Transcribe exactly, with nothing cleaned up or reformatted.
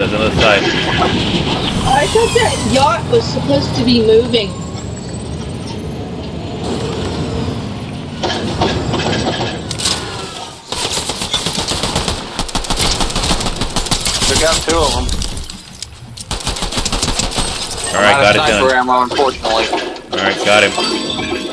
There's another side. I thought that yacht was supposed to be moving. Took out two of them. Alright, got it done. Sniper ammo, unfortunately. Alright, got him.